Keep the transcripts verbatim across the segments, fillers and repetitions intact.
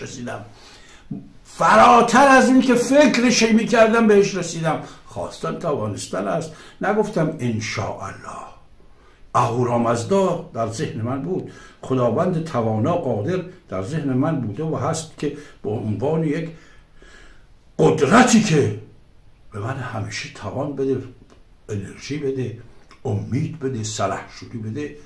رسیدم، فراتر از این که فکرش میکردم بهش رسیدم. خواستن توانستن است. نگفتم انشاءالله. اهورامزدا در ذهن من بود، خداوند توانا قادر در ذهن من بوده و هست که به عنوان یک قدرتی که به من همیشه توان بده، انرژی بده، امید بده، سلحشوری بده،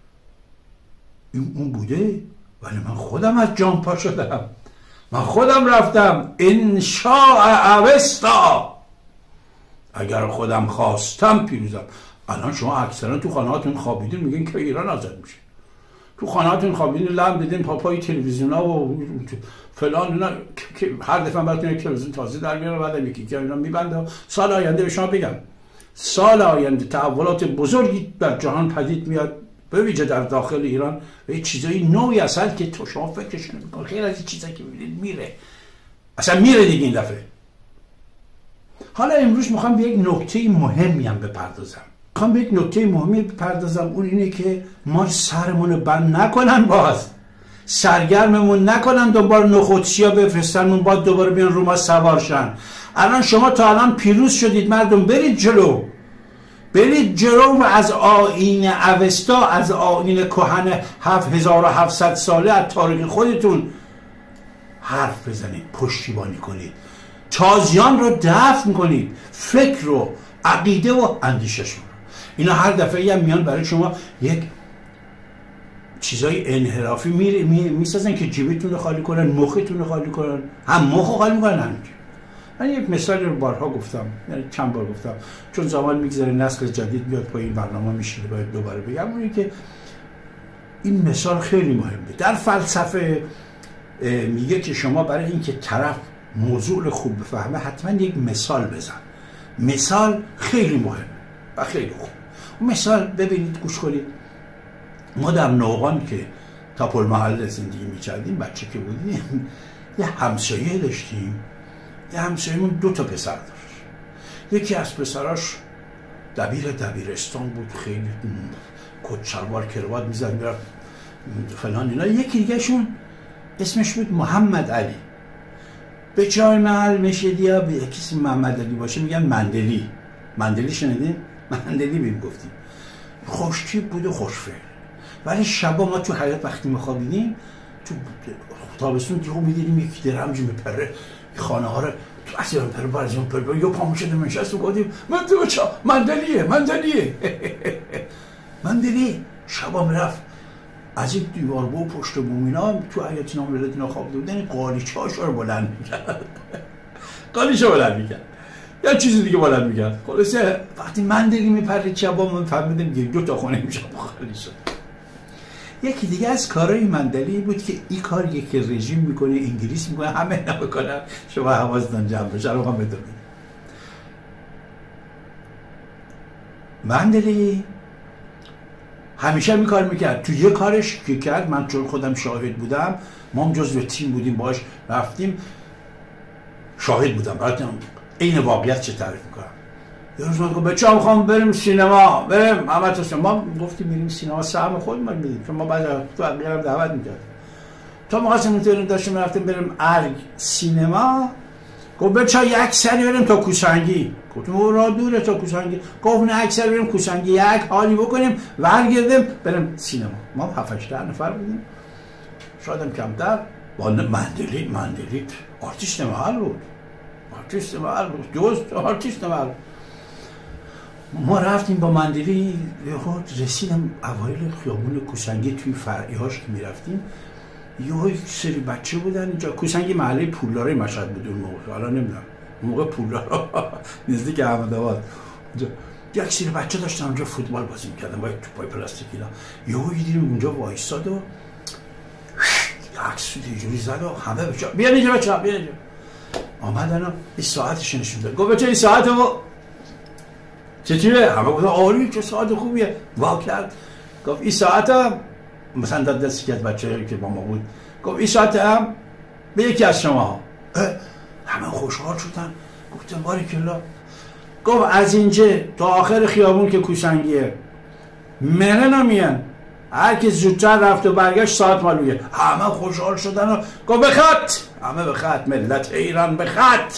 این اون بوده. ولی من خودم از جان پا شدم، من خودم رفتم. انشاء اوستا، اگر خودم خواستم پیروزم. الان شما اکثرا تو خانهاتون خوابیدین میگین که ایران آزاد میشه، تو خانهاتون خوابیدین لم دیدین پاپای تلویزیون ها و فلان اینا که هر دفعه براتون یک تلویزیون تازه در میاره، بعد یکی که اینا میبنده. سال آینده به شما بگم، سال آینده تحولات بزرگی در جهان پدید میاد، به ویژه در داخل ایران، و یه چیزایی نوعی اصلا که تو شما فکرش نمی‌کنید. خیلی از این چیزایی که می‌بینید میره، اصلا میره دیگه این دفعه. حالا امروز میخوام به یک نکته مهمی هم بپردازم. میخوام به یک نکته مهمی بپردازم، اون اینه که ما سرمون بند نکنن، باز سرگرممون نکنن، دوباره نخودسیا بفرستنمون، بعد دوباره بیان رو ما سوارشن. الان شما تا الان پیروز شدید مردم، برید جلو، برید جلو و از آیین اوستا، از آیین کهن هفت هزار و هفتصد ساله از تاریخ خودتون حرف بزنید، پشتیبانی کنید، تازیان رو دفن کنید، فکر رو، عقیده و اندیششون. اینا هر دفعه هم میان برای شما یک چیزای انحرافی می میسازن که جیبتون رو خالی کنن، مختون رو خالی کنن، هم مخ رو خالی میکنن همینجور. من یک مثالی رو بارها گفتم، یعنی چند بار گفتم، چون زمان میگذره نسل جدید میاد پایین برنامه میشینه باید دوباره بگم، اونی که این مثال خیلی مهمه. در فلسفه میگه که شما برای اینکه طرف موضوع خوب بفهمه حتما یک مثال بزن. مثال خیلی مهمه و خیلی خوب. مثال ببینید، گوش کنید. ما در نوغان که تاپل محل زندگی میکردیم، بچه که بودیم، یه همسایه داشتیم. یه همسایه‌مون دو تا پسر داشت. یکی از پسراش دبیر دبیرستان بود، خیلی کت شلوار کروات میزد میرفت فلان اینا. یکی دیگه شون اسمش بود محمد علی. به جای محل مشهدی ها به کسی محمد علی باشه میگن مندلی. مندلی شنیدین؟ مندلی بیم گفتیم. خوشتیپ بود و خوشفعل. ولی شبا ما تو حیاط وقتی میخوابیدیم، تو تابستون دیگه میدیدیم یکی درمج میپره خانه ها رو تو اصلا پر برزون پر یا پامو شده منشست و گفتیم من تو بچا مندلیه مندلیه مندلی. شبا میرفت از یک دیوار بو پشت بوم اینا تو حیاط اینا ولد اینا خوابیده بودن، قالیچه‌هاش رو بلند میکرد، قالیچه بلند میکرد یا چیزی دیگه بلند میکرد. خلاصه وقتی مندلی میپره شبا من فهمیدم که دو تا خونه میشه خالی شد. یکی دیگه از کارهای مندلی بود که این کاریه که رژیم میکنه، انگلیس میکنه، همه نمیکنن، شما حواستان جمع بشه. رو هم بدونید مندلی همیشه می کار میکرد. تو یه کارش که کرد، من چون خودم شاهد بودم، ما هم جزو تیم بودیم باش رفتیم، شاهد بودم براتون این واقعیت چه تعریف میکنم. یه روز من گفت بچه‌ها میخوام بریم سینما، بریم همه تو سینما. ما گفتیم میریم سینما، سهم خودمون میدیم، چون ما بعد تو هم دعوت میکرد. تا می‌خواستیم اینطوری داشتیم رفتیم بریم ارگ سینما. گفت بچه‌ها یک سری بریم تا کوسنگی. گفتم او راه دوره تا کوسنگی. گفت نه یک سری بریم کوسنگی، یک حالی بکنیم برگردیم بریم سینما. ما هفت هشت نفر بودیم، شاید هم کمتر. با مندلی مندلی آرتیست محل بود، آرتیست محل بود، دوست آرتیست محل. ما رفتیم با مندلی، رسیدم اوایل خیابون کوسنگی توی فرعی‌هاش که میرفتیم، یه سری بچه بودن اینجا. کوسنگی محله پولدارای مشهد بود اون موقع، حالا نمیدونم اون موقع پولدارا نزدیک احمدآباد، یک سری بچه داشتن اونجا فوتبال بازی میکردن با یک توپای پلاستیکی. یهو دیدیم اونجا وایساد و عکس یه جوری زد و همه بچه بیان اینجا، بچه‌ها بیان اینجا. آمدن و این ساعتش نشون داد. گفت بچه این ساعتو چطوره؟ همه گفتن آری چه ساعت خوبیه. وا کرد گفت این ساعت هم مثلا داد دستی که از بچه که با ما بود، گفت این ساعت هم به یکی از شما ها. همه خوشحال شدن، گفتن باریکلا. گفت از اینجا تا آخر خیابون که کوسنگیه منه نمیان، هر کی زودتر رفت و برگشت ساعت مالویه. همه خوشحال شدن و گفت به خط، همه به خط، ملت ایران به خط،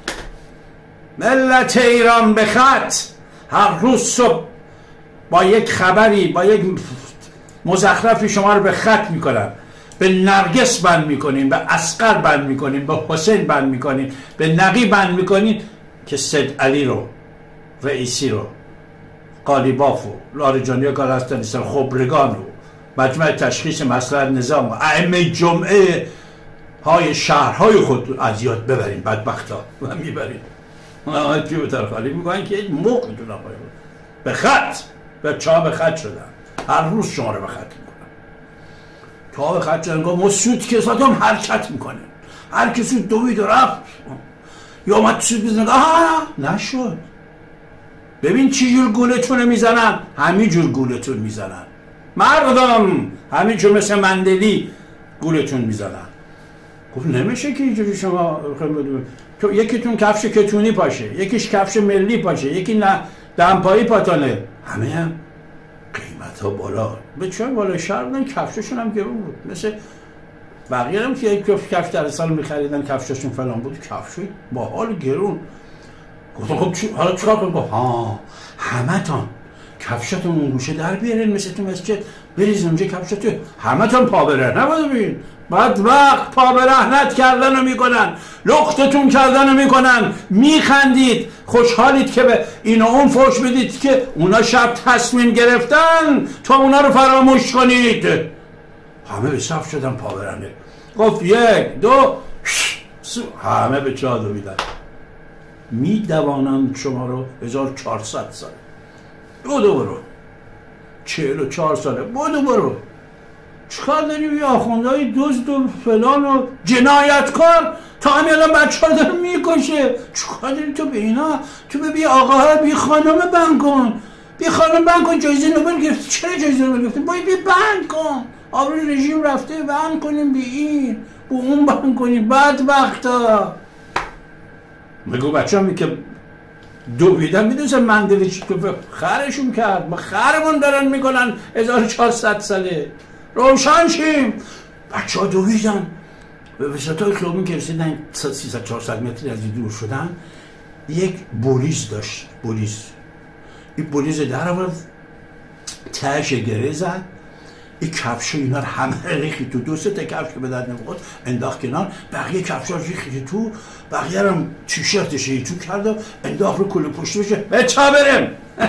ملت ایران به خط. هر روز صبح با یک خبری، با یک مزخرفی شما رو به خط میکنن. به نرگس بند میکنین، به اصغر بند میکنین، به حسین بند میکنین، به نقی بند میکنین که سید علی رو، رئیسی رو، قالیباف و لاریجانی و کارستانیستان، خبرگان و مجمع تشخیص مصلحت نظام و ائمه جمعه های شهرهای خود از یاد ببرین. بدبختا و میبرین آقای پیوتر خالی میکنن که یک موق میتونن به خط، به چاه به خط شدن. هر روز شما رو به خط میکنن، چاه به خط شدن. گفت ما سود کسات هم حرکت میکنه، هر کسی دوید و رفت یا اومد سود بزنه. آها نشد. ببین چی جور گولتون میزنن، همین جور گولتون میزنن مردم، همین جور مثل مندلی گولتون میزنن. گفت نمیشه که اینجوری شما تو یکیتون کفش کتونی پاشه، یکیش کفش ملی پاشه، یکی نه دمپایی پاتانه، همه هم قیمت ها بالا. به چه بالا شهر بودن، کفششون هم گرون بود. مثل بقیه هم که یک کفش در سال میخریدن کفششون فلان بود، کفشوی با حال گرون. گفتم خب چی؟ حالا چیکار کنم؟ گفت ها همه تان کفشاتون اون گوشه در بیارین، مثل تو مسجد بریز اونجا کفشاتو، همه تان پا بره نباید ببین. بعد وقت پا به رهنت کردن رو میکنن، لختتون کردن رو میکنن، میخندید، خوشحالید که به این و اون فوش بدید که اونا شب تصمیم گرفتن تا اونا رو فراموش کنید. همه به صف شدن پا برنه. گفت یک دو همه به چاه دویدن. میدوانند شما رو هزار و چهارصد ساله. بودو برو چهل و چهار ساله بودو برو. چکار داری یه آخوندهای دزد و فلان و جنایتکار تا همین الان بچه ها داره میکشه. چکار داری تو به اینا؟ تو به بی آقاها بی خانم بند کن، بی خانم بند کن. جایزه نوبل گرفت. چرا جایزه نوبل گرفت؟ باید بی بند کن. آبروی رژیم رفته، بند کنیم بی این بو اون بند کنیم. بدبختا میگو بچه همی که دو بیدن میدونستن مندلی چی که خرشون کرد. ما خرمون دارن میکنن هزار و چهارصد ساله. روشن شیم. بچه ها دویدن به وسط های خیابون که رسیدن سیصد چهارصد متری از دور شدن. یک بولیس داشت، بولیس. این بولیس در آورد، تهش گره زد، این کفش اینا رو همه ریخی تو. دو سه تا کفش که به درد نمیخورد انداخت کنار، بقیه کفشا ریخی تو، بقیه رو تیشرتش تو کرد و انداخت رو کل پشتش. به چا بریم؟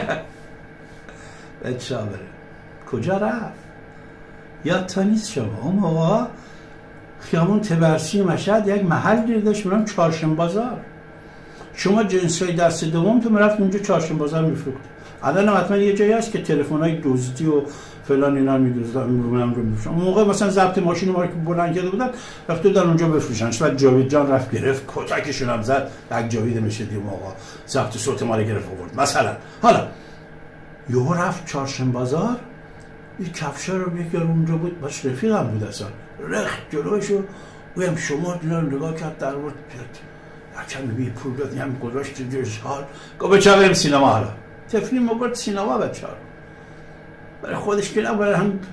به چا بریم؟ کجا رفت؟ یاد تا نیست شما اون موقع خیابون تبرسی مشهد یک محل داشت میرم چهارشنبه بازار. شما جنسای دست دوم تو میرفت اونجا چهارشنبه بازار میفروخت. الان حتما یه جایی هست که تلفن‌های دزدی و فلان اینا می‌دزدن می‌رونن رو می‌فروشن. اون موقع مثلا ضبط ماشین ما رو که بلند کرده بودن رفت در اونجا بفروشنش. بعد جاوید جان رفت گرفت کتکشون هم زد. یک جاوید مشهدی اون موقع ضبط صوت ما رو گرفت آورد مثلا. حالا یهو رفت چهارشنبه بازار، این کفشا رو یکی اونجا بود، باش رفیقم بود اصلا، رخت جلوشو ویم شما اینا رو نگاه کرد، در ورد کمی بی پول داد، هم گذاشت تو جوش حال. گفت بچه بریم سینما. حالا تفلی ما برد سینما بچه ها برای خودش که نه برای هم.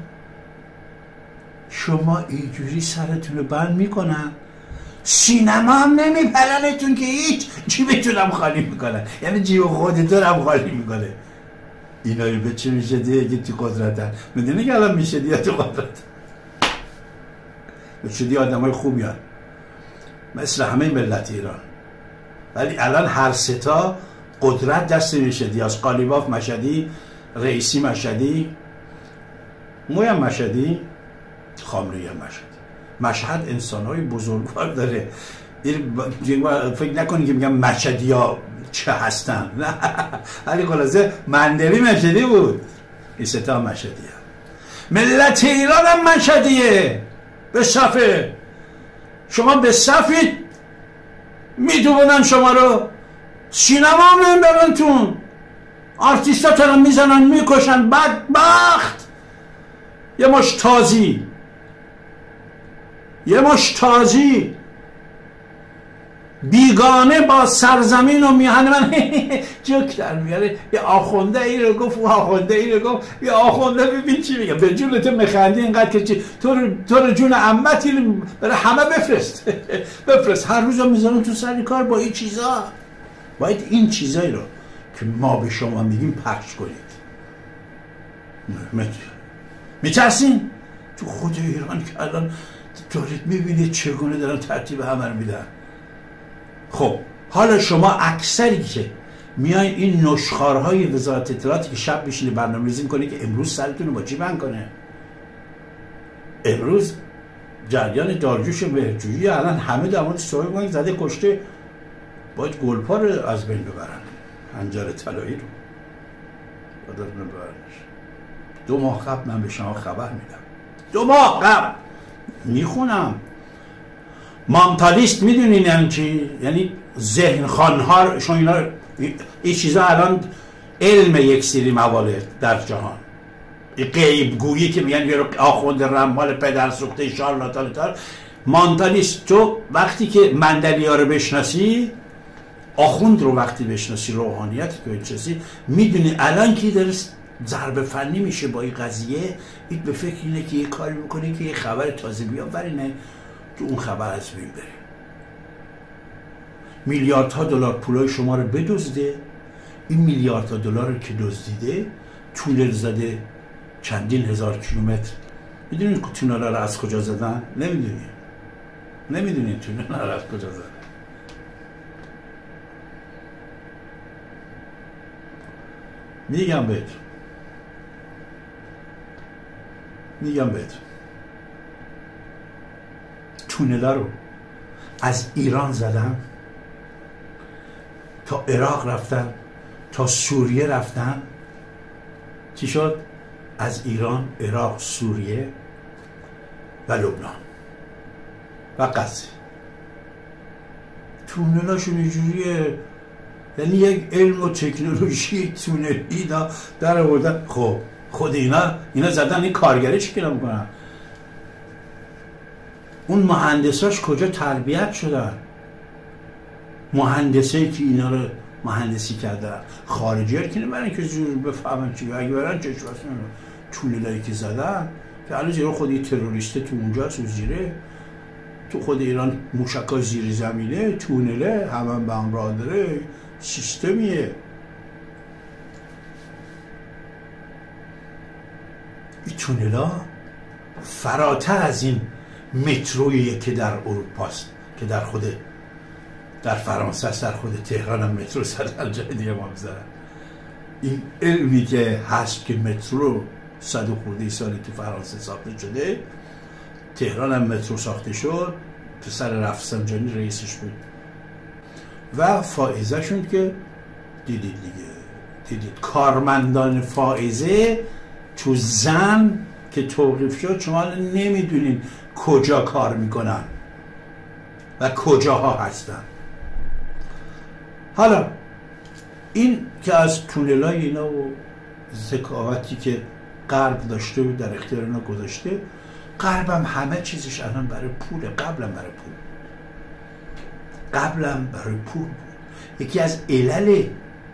شما اینجوری سرتون رو بند میکنن، سینما هم نمیپرنتون که هیچ جیبتون هم خالی میکنن، یعنی جیب خودتون هم خالی میکنه. اینا رو به چه میشه دیگه که تو قدرتن؟ میدونی که الان میشه دیگه تو قدرت به چه دیگه آدم های خوبی هن مثل همه ملت ایران. ولی الان هر ستا قدرت دست میشه دیگه. از قالیباف مشهدی، رئیسی مشهدی، موی هم مشهدی، خامنه‌ای هم مشهدی. مشهد انسان های بزرگوار داره. فکر نکنی که میگم مشهدی ها چه هستن، نه. ولی خلاصه مندلی مشهدی بود، این ستا مشهدی هم. ملت ایران هم مشهدیه. به صفه شما به صفید میدونن شما رو. سینما هم نمیبرنتون، آرتیستا ترا میزنن میکشن. بدبخت. یه مش تازی، یه مش تازی بیگانه با سرزمین و میهن من جوک در میاره. یه آخونده ای رو گفت و آخونده ای رو گفت، یه آخونده ببین چی میگه، به جون تو میخندی اینقدر که چی، تو رو, تو رو جون عمتی برای همه بفرست بفرست. هر روز میذارم تو سر کار با این چیزا. باید این چیزایی رو که ما به شما میگیم پخش کنید. میترسین؟ تو خود ایران که الان دارید میبینید چگونه دارن ترتیب همه رو میدن. خب حالا شما اکثری که میای این نشخوارهای وزارت اطلاعاتی که شب میشینه برنامه‌ریزی میکنه که امروز سرتون رو با چی بند کنه، امروز جریان دارجوش مهرجویی الان همه در مورد صاحب بانک زده کشته، باید گلپا رو از بین ببرن، حنجر طلایی رو باید از بین ببرنش. دو ماه قبل من به شما خبر میدم، دو ماه قبل میخونم. مانتالیست میدونین یعنی چی؟ یعنی ذهن خانها شما اینا این چیزا الان علم یک سری موارد در جهان، این غیب گویی که میگن یه آخوند رمال پدر سوخته شارلاتان تار. مانتالیست تو وقتی که مندلیا رو بشناسی، آخوند رو وقتی بشناسی، روحانیت که بشناسی، میدونی الان که داره ضرب فنی میشه با این قضیه، این به فکر اینه که یه کاری میکنه که یه خبر تازه بیاد برینه تو اون خبر از بین بره، میلیاردها دلار پولای شما رو بدزده. این میلیاردها دلار رو که دزدیده تونل زده چندین هزار کیلومتر. میدونید که تونل رو از کجا زدن؟ نمیدونید نمیدونید تونل رو از کجا زدن. میگم بهتون میگم بهتون تونل رو از ایران زدن تا عراق رفتن، تا سوریه رفتن. چی شد؟ از ایران، عراق، سوریه و لبنان و غزه. تونلاشون اینجوریه، یعنی یک علم و تکنولوژی تونلی در آوردن. خب خود اینا اینا زدن، این کارگری چی کنم میکنن؟ اون مهندساش کجا تربیت شدن؟ مهندسایی که اینا رو مهندسی کردن خارجی ها که نمیرن که زور بفهمن چی، اگه برن چشم واسه تونلایی که زدن که الان زیرا خودی تروریسته تو اونجاست و زیره تو خود ایران موشکای زیر زمینه، تونله همه به هم راه داره، سیستمیه. این تونلا فراتر از این مترویی که در اروپاست، که در خود در فرانسه است، در خود تهران هم مترو زدن، جای دیگه ما بزنن. این علمی که هست که مترو صد و خورده سالی تو فرانسه ساخته شده، تهران هم مترو ساخته شد، پسر رفسنجانی رئیسش بود و فائزه شون که دیدید دیگه، دیدید کارمندان فائزه تو زن که توقیف شد شما نمیدونین کجا کار میکنن و کجاها هستن. حالا این که از تونلای اینا و ذکاوتی که غرب داشته و در اختیار اینا گذاشته، غرب هم همه چیزش الان برای پوله، قبلا برای پول قبلا برای پول بود. یکی از علل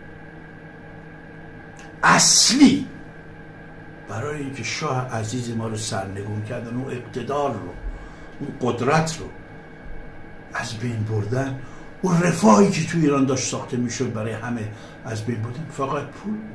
اصلی برای اینکه شاه عزیز ما رو سرنگون کردن، اون اقتدار رو، اون قدرت رو از بین بردن، اون رفاهی که تو ایران داشت ساخته میشد برای همه از بین بردن، فقط پول بود.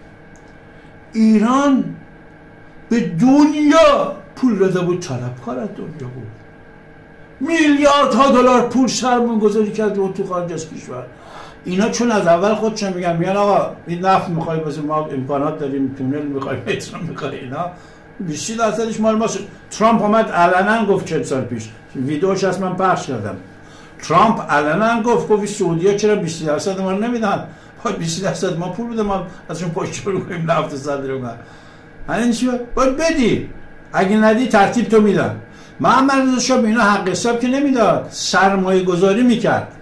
ایران به دنیا پول داده بود، طلبکار از دنیا بود، میلیاردها دلار پول سرمایه گذاری کرده بود تو خارج از کشور. اینا چون از اول خودشون میگن میگن آقا این نفت میخوای واسه ما امکانات داریم، تونل میخوای، مترو میخوای، اینا بیست درصدش مال ماست. ترامپ اومد علنا گفت چند سال پیش، ویدیوش از من پخش کردم، ترامپ علنا گفت گفت سعودی‌ها چرا بیست درصد ما رو نمیدن، باید بیست درصد ما پول بده، ما ازشون پشت رو کنیم نفت صادر کنیم. همین چی باید بدی، اگه ندی ترتیب تو میدن. محمد رضا شاه به اینا حق حساب که نمیداد، سرمایه گذاری میکرد.